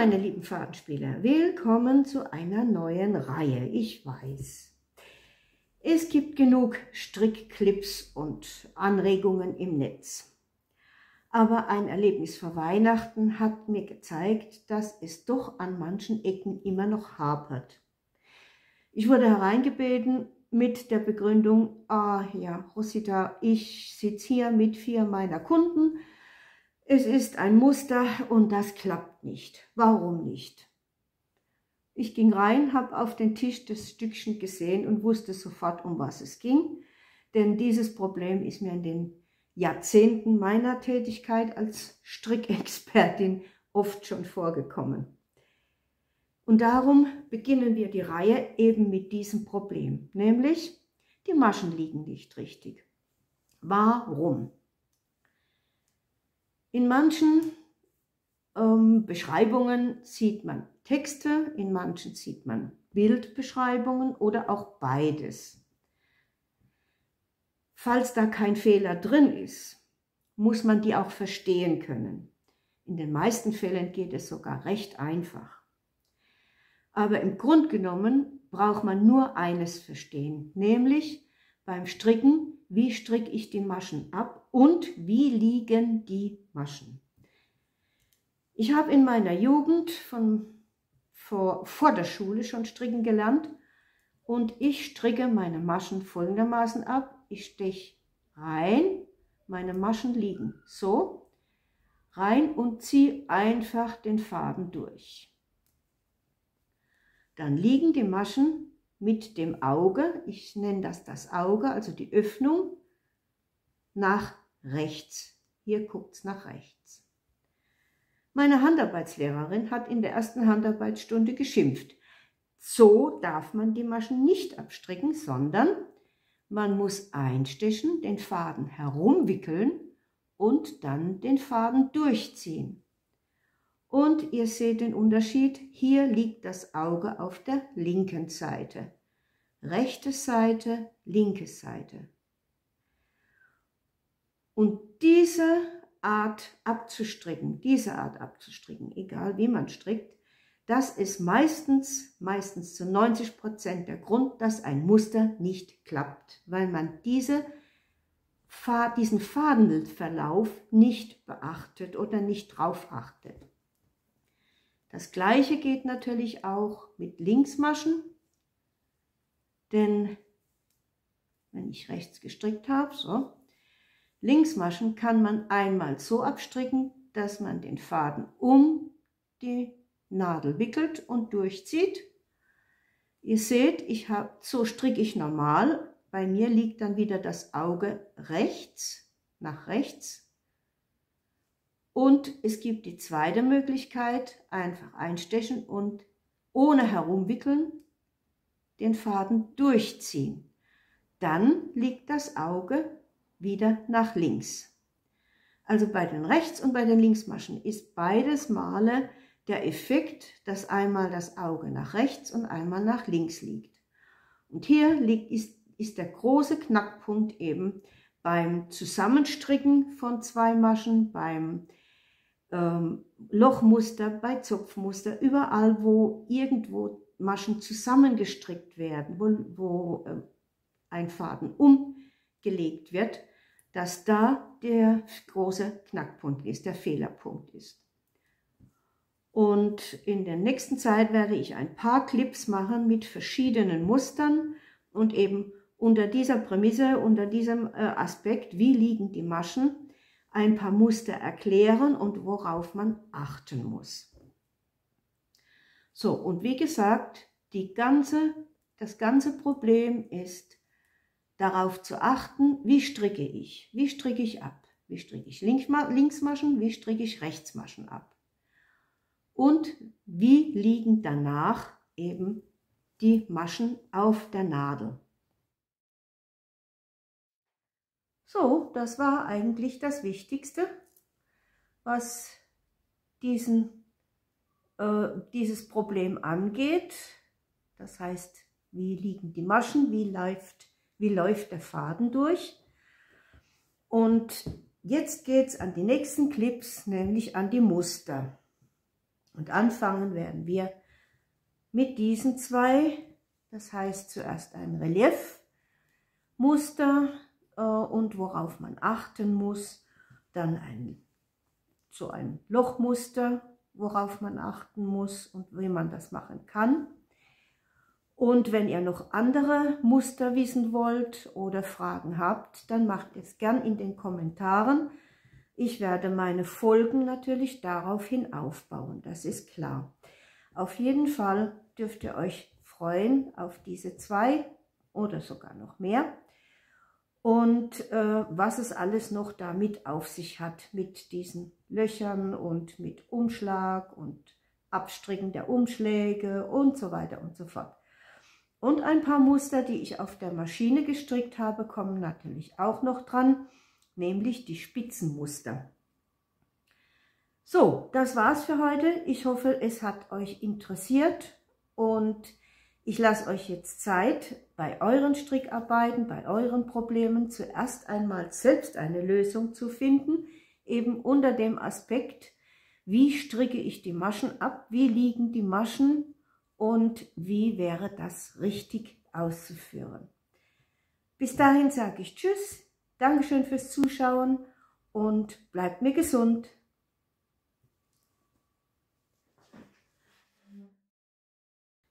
meine lieben Fadenspieler, willkommen zu einer neuen Reihe. Ich weiß, es gibt genug Strickclips und Anregungen im Netz. Aber ein Erlebnis vor Weihnachten hat mir gezeigt, dass es doch an manchen Ecken immer noch hapert. Ich wurde hereingebeten mit der Begründung, ja, Rosita, ich sitze hier mit 4 meiner Kunden. Es ist ein Muster und das klappt nicht. Warum nicht? Ich ging rein, habe auf den Tisch das Stückchen gesehen und wusste sofort, um was es ging. Denn dieses Problem ist mir in den Jahrzehnten meiner Tätigkeit als Strickexpertin oft schon vorgekommen. Und darum beginnen wir die Reihe eben mit diesem Problem, nämlich die Maschen liegen nicht richtig. Warum? In manchen Beschreibungen sieht man Texte, in manchen sieht man Bildbeschreibungen oder auch beides. Falls da kein Fehler drin ist, muss man die auch verstehen können. In den meisten Fällen geht es sogar recht einfach. Aber im Grunde genommen braucht man nur eines verstehen, nämlich beim Stricken, wie stricke ich die Maschen ab und wie liegen die Maschen. Ich habe in meiner Jugend vor der Schule schon stricken gelernt und ich stricke meine Maschen folgendermaßen ab. Ich steche rein, meine Maschen liegen so, rein und ziehe einfach den Faden durch. Dann liegen die Maschen mit dem Auge, ich nenne das Auge, also die Öffnung, nach rechts. Hier guckt es nach rechts. Meine Handarbeitslehrerin hat in der ersten Handarbeitsstunde geschimpft. So darf man die Maschen nicht abstricken, sondern man muss einstechen, den Faden herumwickeln und dann den Faden durchziehen. Und ihr seht den Unterschied, hier liegt das Auge auf der linken Seite. Rechte Seite, linke Seite. Und diese Art abzustricken, egal wie man strickt, das ist meistens zu 90% der Grund, dass ein Muster nicht klappt, weil man diesen Fadenverlauf nicht beachtet oder nicht drauf achtet. Das Gleiche geht natürlich auch mit Linksmaschen, denn wenn ich rechts gestrickt habe, so, Linksmaschen kann man einmal so abstricken, dass man den Faden um die Nadel wickelt und durchzieht. Ihr seht, so stricke ich normal. Bei mir liegt dann wieder das Auge nach rechts. Und es gibt die zweite Möglichkeit, einfach einstechen und ohne herumwickeln den Faden durchziehen. Dann liegt das Auge wieder nach links. Also bei den Rechts- und bei den Linksmaschen ist beides Male der Effekt, dass einmal das Auge nach rechts und einmal nach links liegt. Und hier ist der große Knackpunkt eben beim Zusammenstricken von 2 Maschen, beim Lochmuster, bei Zopfmuster, überall, wo irgendwo Maschen zusammengestrickt werden, wo ein Faden umgelegt wird, dass da der große Knackpunkt ist, der Fehlerpunkt ist. Und in der nächsten Zeit werde ich ein paar Clips machen mit verschiedenen Mustern und eben unter dieser Prämisse, unter diesem Aspekt, wie liegen die Maschen, ein paar Muster erklären und worauf man achten muss. So, und wie gesagt, das ganze Problem ist, darauf zu achten, wie stricke ich ab, wie stricke ich Linksmaschen, wie stricke ich Rechtsmaschen ab und wie liegen danach eben die Maschen auf der Nadel. So, das war eigentlich das Wichtigste, was dieses Problem angeht. Das heißt, wie liegen die Maschen, wie läuft der Faden durch. Und jetzt geht es an die nächsten Clips, nämlich an die Muster. Und anfangen werden wir mit diesen zwei, das heißt zuerst ein Reliefmuster und worauf man achten muss, dann so ein Lochmuster, worauf man achten muss und wie man das machen kann. Und wenn ihr noch andere Muster wissen wollt oder Fragen habt, dann macht es gern in den Kommentaren. Ich werde meine Folgen natürlich daraufhin aufbauen, das ist klar. Auf jeden Fall dürft ihr euch freuen auf diese zwei oder sogar noch mehr. Und was es alles noch damit auf sich hat, mit diesen Löchern und mit Umschlag und Abstricken der Umschläge und so weiter und so fort. Und ein paar Muster, die ich auf der Maschine gestrickt habe, kommen natürlich auch noch dran, nämlich die Spitzenmuster. So, das war's für heute. Ich hoffe, es hat euch interessiert und ich lasse euch jetzt Zeit, bei euren Strickarbeiten, bei euren Problemen zuerst einmal selbst eine Lösung zu finden, eben unter dem Aspekt, wie stricke ich die Maschen ab, wie liegen die Maschen und wie wäre das richtig auszuführen. Bis dahin sage ich Tschüss, Dankeschön fürs Zuschauen und bleibt mir gesund.